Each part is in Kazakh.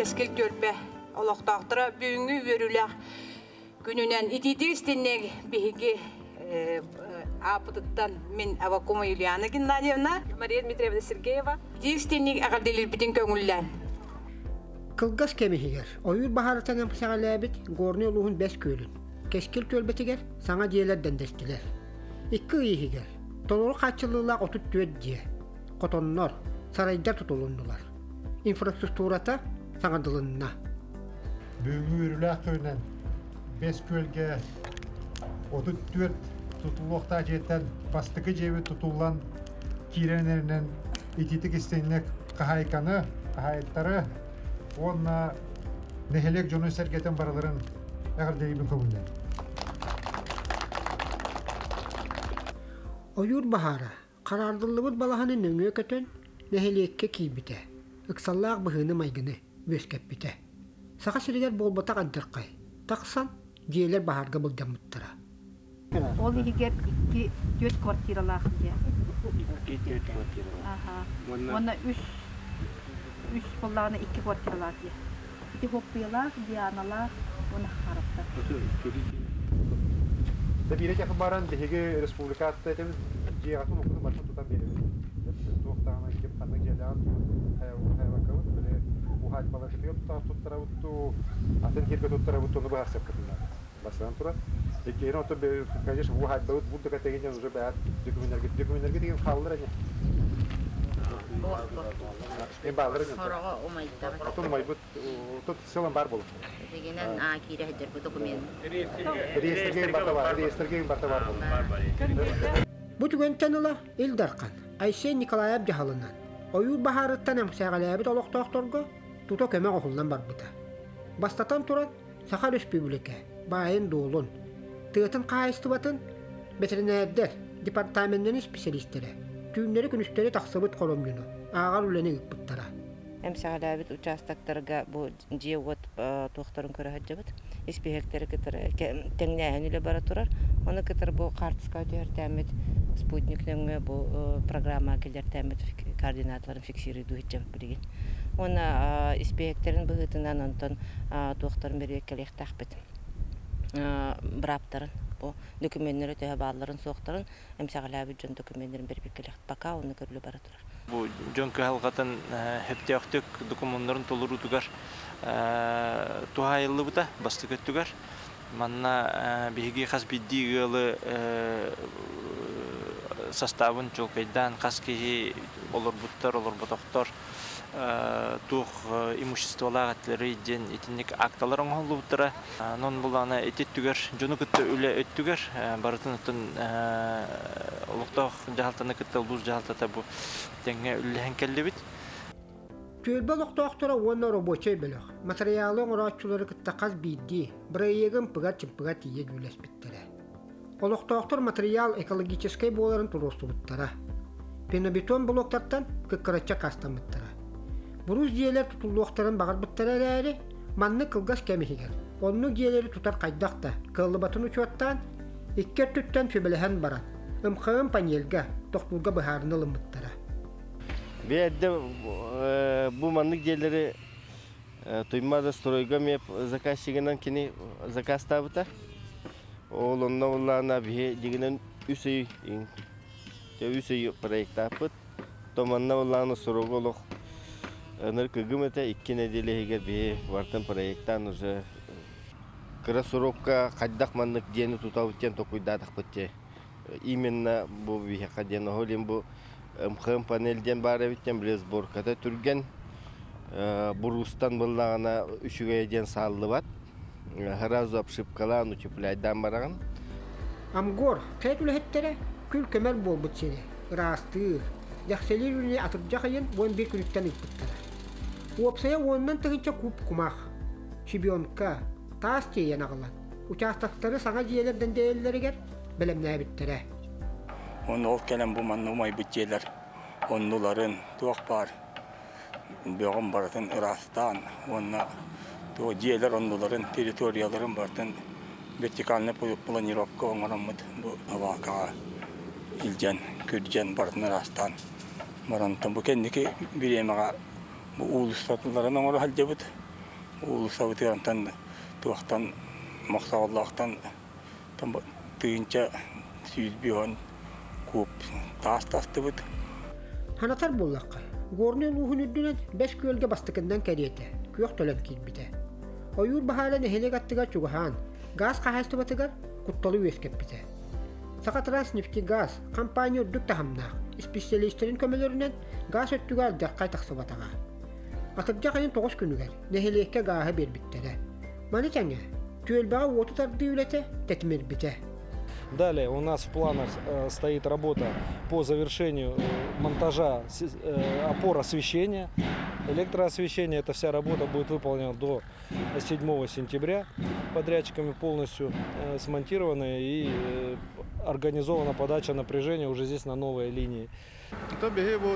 keskil tölbe oloqtaqtıra büyüngü görülək gününen ititistinne bihigi apıtıttan min Avakuma Yuliana Gennadievna, Maria Dmitrievna Sergeyeva. Ititistinne aqadilil bitin köngüllen. Kılgaz kemihiger, oyur baharatan emsağalabit, gorni oluğun bes köylün. Keskil tölbetiger, sana diyelerden destiler. İkki iyihiger, toluru kaçılığına otut düet diye. Kotonlar, sarayda tutulundular. Infrastrukturata sana dılınına. Büyüğü ürülük köyünden, bes kölge, otut düet tutulukta jeten, bastıkı cevi tutulan kirenlerinden ititik istenlik kahaykanı, kahayetleri, Onna nehelek jonu sergeten baraların ağırdelibin kömünden. Oyur bahara, karardıllıbıt balahanın nöngü kötön, nehelekke kiybite. Iksallaq bıhını maygını, böskep bite. Sağa sürüger bolbatak antırkay. Taksan, diyeler baharga bıldamıttıra. Ol ihiger 2-4 kvartiralar diye. 2-4 kvartiralar. Aha. Ona 3 kollarına 2 kvartiralar diye. Bir hoppiyalar, diyanalar, ona harapta. Tabii ile yakın baran dehege respublikatta etemiz cihatın okunu başına tutan biri. Doğuktağına kim kandık celan hayvakalıp böyle bu hal balığı tutuyor tuttara uttu atın kirge tuttara uttu onu bahar sepkatından. Basan tura. Peki yine otu конечно bu hal balığı bu da tegingen уже бәят документтерге деген қалдыр әне. Мен балдыр. Сорого умайттар. Отун майбут тут селен бар болуп. Дегенен кире хәдер бу документ. Реестрге барта бар болуп. Bu tügenten ola Ildarkan, Ayşe Nikolayev jahalından. Oyur baharıttan emsağalabit oloqtaqtorga tuto köme oğullan barbıta. Bastatan turan Saha Respublika, Bayın Doğulun, Tığıtın Qaystıbatın, Veterinerler, Departamentinin spesialistleri, tüyünleri günüstleri taqsabıt kolomyunu, ağal uleni ıkpıttara. Emsağalabit uçastaklarga bu ciyevot tuğtarın körü hacabıt. İspihekleri kıtır tengnähen ile bara turar. Onu kıtır bu kartska ötüyer tәмmet Sputnik'nin bu programma gelir tәмmet koordinatların fiksiridu hicabıt bilgin. Ona ispiheklerin bıhıtından ondan tuğtarın bir ekkelek takbet. Braptarın bu dokümentleri töhe bağların soğuktarın emsağalabit jön dokümentlerin bir ekkelek baka onu körülü bara turar. Bu jönki halqatan hepteaqtök dokumentlerin toluru tugar tuhayıllı bu da bastık öttügar. Manna bihigi khas biddiğilı sastavın çolkaydan kaskihi olur buttar olur butoktor tuh imуществолар atları den etinlik aktaların oldu buttara. Non bulana etettügar jonu kıtta öyle öttügar. Baratınıtın uluqtaq jahaltana kıtta luz jahaltata bu denge öyle henkellebit. Tölbe oloqtaqtora wonna roboçay belaq. Materialın uğraşçıları kıttaqaz biddi. Birayegin pıgat çımpıgat iye güles bittere. Oloqtaqtor material ekologiçeskay boğaların turostu buttara. Penobeton bloktartan kıkkıraça kastan buttara. Buruz diyeler tutulluqtарын bağır buttara eri, manны kılgaz kemihiger. Onu diyeleri tutar qaydaqta, kıllıbatın uçuattan, ikke tütten föbelehen baran. Imqığın panelga, toqtulga bıharını ılım buttara. Ve de bu manlık yerleri tuymada stroyga mep zaказчигынан kini zakaz tabuta. Oğlunna oğlana bir diginen üsey proyekt tapıt. Tomanna oğlana sorogolog. Nır kıgımete iki nedeli heger bir vartan proyektan uza kıra sorokka kaddak manlık diyeni tutavutken tokuydadak bitce. İmenna bu bir hakadiyen oğlum bu Mxım panelden bara bitken biraz borkata türgen Burustan bullağına üşügeyden sallı bat. Harazu apşıp kalan uçuplaydan barağın. Amgor, kayıtlı hettere kül kemer bol bitsene. Rastır. Yaxselir ürüne atırcak ayın bon bir külükten ıkpıttara. Uopsaya ondan tığınca kup kumaq. Şibiyonka, taas diyen ağılan. Uçastakları sana diyelerden değerleri gel, belemneye bittere. Onu ol gelen bu manlı umay bütçeler, onluların tuğak var, böğün baratın Iras'tan, onunla tuğ diyeler onluların, teritoriyaların barıtın, vertikalne planirovka onlarımız bu vaka ilgen, kürgen baratın Iras'tan. Marantın bu kendiki bir yemeğe bu uluslararası onları halcabıt, улусабытыантан туактан мақсағаллақтан тыынча сүйізбеуін көп тастасты бұд. Ханатар боллаққа. Горнен уһун үддүнен 5 көлге бастыкындан кәриеті. Күйек төлен кейбіті. Ойур бахалан эхелек аттыға чугахан. Газ қағасты батыгар құтталы өскеп біті. Сақатрас нефтегаз компания үрдік тахамнақ. Специалистерин көмелерінен газ өттігар дәққай тақсы батаға. Атыржа қайын 9 күнігер нехелекке гағы бербіттері. Маны тәңе, түйелбаға оты тарды үлеті тәтімер біті. Далее у нас в планах стоит работа по завершению монтажа опор освещения, электроосвещения. Эта вся работа будет выполнена до 7 сентября. Подрядчиками полностью смонтирована и организована подача напряжения уже здесь на новой линии. Это беги вот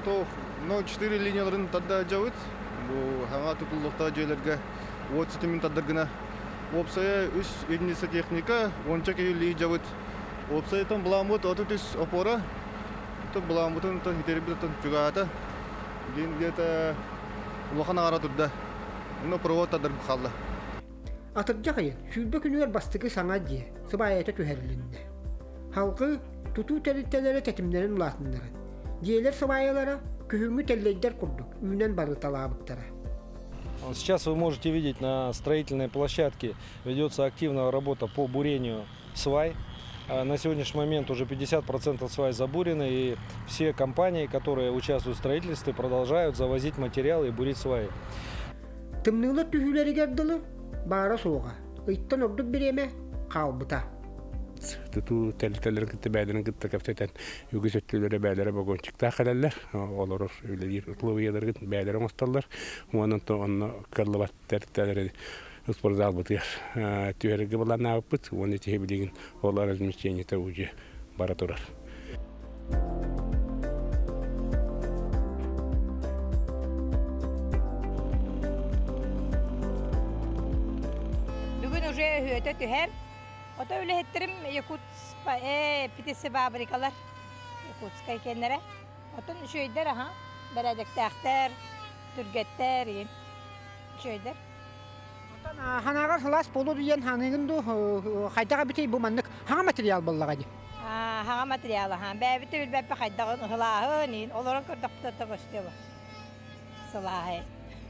4 линияларын тадда жабыт. Бу ханга тутулукта жерлерге 30 минут таддыргына. Опсая 3 единица техника, онча кили жабыт. Опсая там бламут отутис опора. То бламутун то хитербитон чугата. Дин где-то лохана ара турда. Но провод таддыр халла. Атыржа қайын, шүлбе күнігер бастығы саңа дие, сыбайеті төхерлінді. Халқы тұту тәліттелері тәтімдерін ұлатындырын. Диелер сыбайелері күхіңі тәллейдер құрдық, үйінен бары талабыттары. Сейчас вы можете видеть, на строительной площадке ведется активная работа по бурению свай. На сегодняшний момент уже 50% свай забурены, и все компании, которые участвуют в строительстве, продолжают завозить материалы и бурить сваи. Тымнылы түхілері герділі бара соға. Ыйттан ордық береме қалбыта. Тұту тәлі-тәлерін күтті бәдерін күтті кәптетен үгі сөттілері бәдері бағын чықта қалалар. Олар үйлер ұтлығы едір бәдерін ұсталар. Оның тұғынны қырлы баттар спортзал бытыр. Түйерігі болан ауып бұт, оны тегі білеген олар размещениеті уже бара тұрар. Бүгін уже өте түхер. Ота өлі хеттерім Питесі фабрикалар. Якутска екенлері. Отын үшөйдер, бәрәдіктәқтер, түргеттер, үшөйдер. Ханағар сылас болу дейін ханығынды қайдаға бітей бұл маннық хаға материал болуға де? Хаға материалы, бәбіті білбәпі қайдағын ғылағы, оларын көрдіқті тұғысты бұл. Сылағы.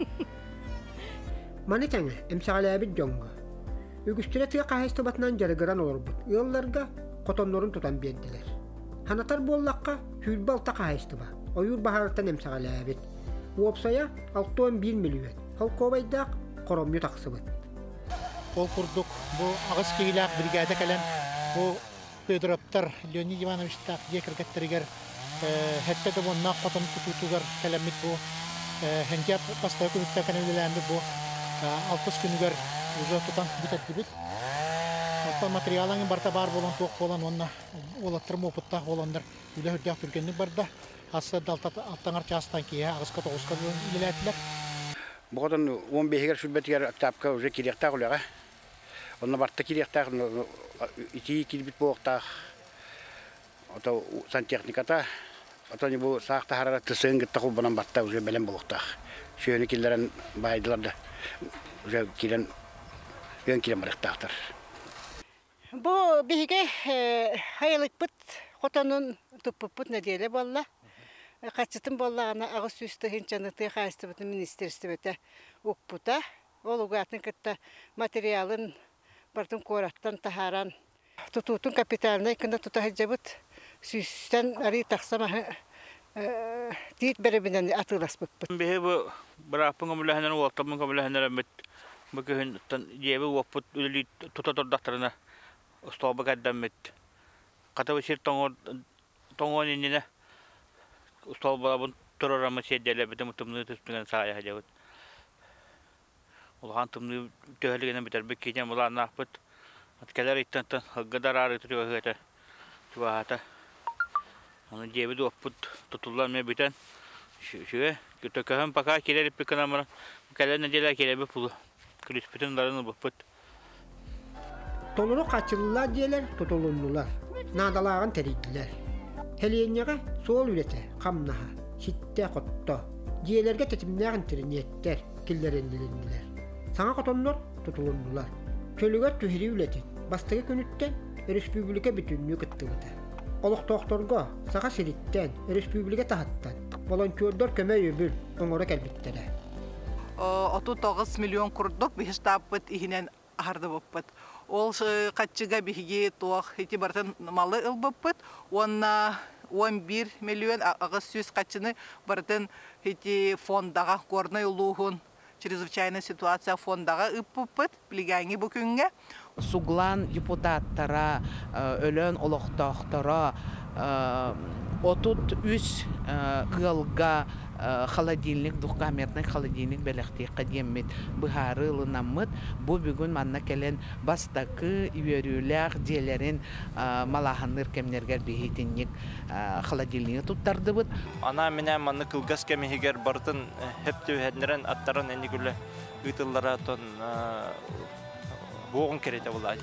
Маны тәңі, әмсағалы әбіт жоңғы. Үгістері тыға қағысты батынан жарығыран олар бұд. Иылларға қотонларын тұтан берділер. Ханатар боллаққа хүлбі алта қағысты ба. Ойыр бағарықтан әмсағалы әбіт. Уопсая 6-1 миллион. Халқовайдақ Коромью тақсыбыт. Ол курдук бу агыс кейлак бригада калан бу Федороптар Леонид Иванович так декргеттеригер хетте де бонна котон тутугар каламит бу хенҗап паста күнүттә каналларында бу 60 күнүгәр уже тутан битет дибит. Ата материалын барта бар болон ток болон онна олаттырм опытта болондар үле хөрдәк түргәнне барда асы далта аттаңар частан кия агыска 9 иләтләр. Бұғыдан 15-гер сүлбетігер тапқа уже керектақ үліға. Онына бартта керектақ, ити келбет болуқтақ. Ота сантехниката, ота не бұл сақта харара тысың гітті құлбынан бартта уже бәлем болуқтақ. Шөйіні келдерін байдыларды, уже келен барықтақтыр. Бұл бейге хайылық бұт, қотанын тұппып бұт нәделі болла. Қачытын боллағына ағыз үсті хенчаныты қайысты бұты министерсті бөті ұқпыта. Ол ұғатын кітті материалын бардың қораттан тахаран. Тұтутын капиталына екінді тұтахы жабыт сүйістен әрі тақсама дейт бәрібінен атылас бұппыт. Бейі бұл бірапын көміліхінен олақтамын көміліхінен әмет бүкіхін ебі ұқпыт үлі тұта тұрдақтарына ұсталбы кәдден мет. Қатабы сер тоңуын еніне Устал балабын тұрарама седелі бітім ұтымны түспінген сағая жауыд. Олған тұмны төхілігінен бітер бүк кейден бұлағын ақпыт. Аткелер иттантын ғыдар ары түрі өғеті чуағата. Оны жебіді өппіт тұтылдан мен бітен. Шүйе, төкіхін пақа келер іппікін амырын. Кәлер неделер келер бүк бұлы. Күліспітін ларын бұппыт. Толыру қачылылар дейлер, тұтылынлылар. Надалағын тәрейділер. Хелиенняға сол үлеті, қамнаға, шитте қотто. Диелерге тетімнәғін тірінеттер, келдеренділенділер. Саңа котоннор тутулундулар. Көлүгөр түһири үлетин. Бастыгы күнүттен республика бүтүннү кыттыбыта. Олохтоохторго сага сириттен республика тахаттан волонтёрдор көмөй өбүл оңоро келбиттере. 39 миллион курдук бихистаппыт ихинен ахарды боппыт. Ол катчыга биһиги туох хити бартын малы ылбыппыт. Онна 11 миллион агыс сүз катчыны бартын хити фондага горной улуухун чрезвычайная ситуация фондага ыппыппыт билгәңи бу күнгә. Суглан депутаттара, өлөн олохтоохтора, отут үс кылга холодильник, двухкамерный холодильник белехтиққа деммит быхары ылынаммыт. Бу бүгүн манна келен бастакы үйөрүләр делерин малаханныр кемнергер бихитинник холодильник туттардыбыт. Ана менә манны кылгас кемигер бартын хепте хәднерен аттарын энди күле ытыллара тон боғын керете булай.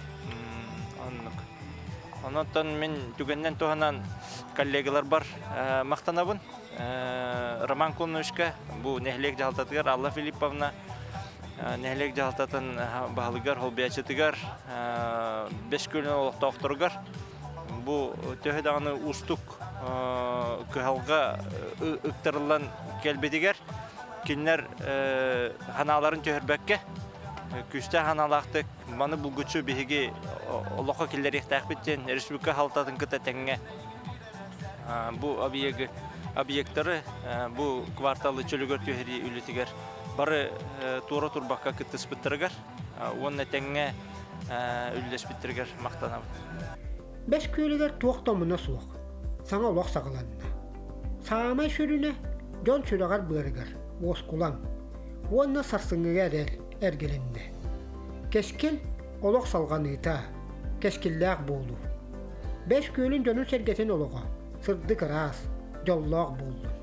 Онтон мен түгеннен туганан коллегалар бар мактанабын. Роман Кулнушка бу нехлек жалтатыгар Алла Филипповна нехлек жалтатын баалыгар холбиячытыгар 5 күнү олоктоктургар бу төһөдагы устук кыhalга ыктырылган келбедигер кинер ханаларын төһөрбөккө күстә ханалактык маны булгучу биһиги олоко киллер ихтахбиттен республика халтатын кыта теңге бу объекттары бу кварталы чөлөгөр төһри үлетигер бары тура турбакка кыттыспыттыргар онна теңге үллеспиттиргер мактанабы. 5 күйлегер туоктомуна суок. Саңа олох сагаланна. Саамай шүрүнө жон чүрөгөр бырыгар. Оскулан. Онна сарсыңыгар эргелинде. Кескил олох салганыта. Кескиллак болду. 5 күйлүн жонун сергетен олого. Сырды карас. Жоллоқ болду.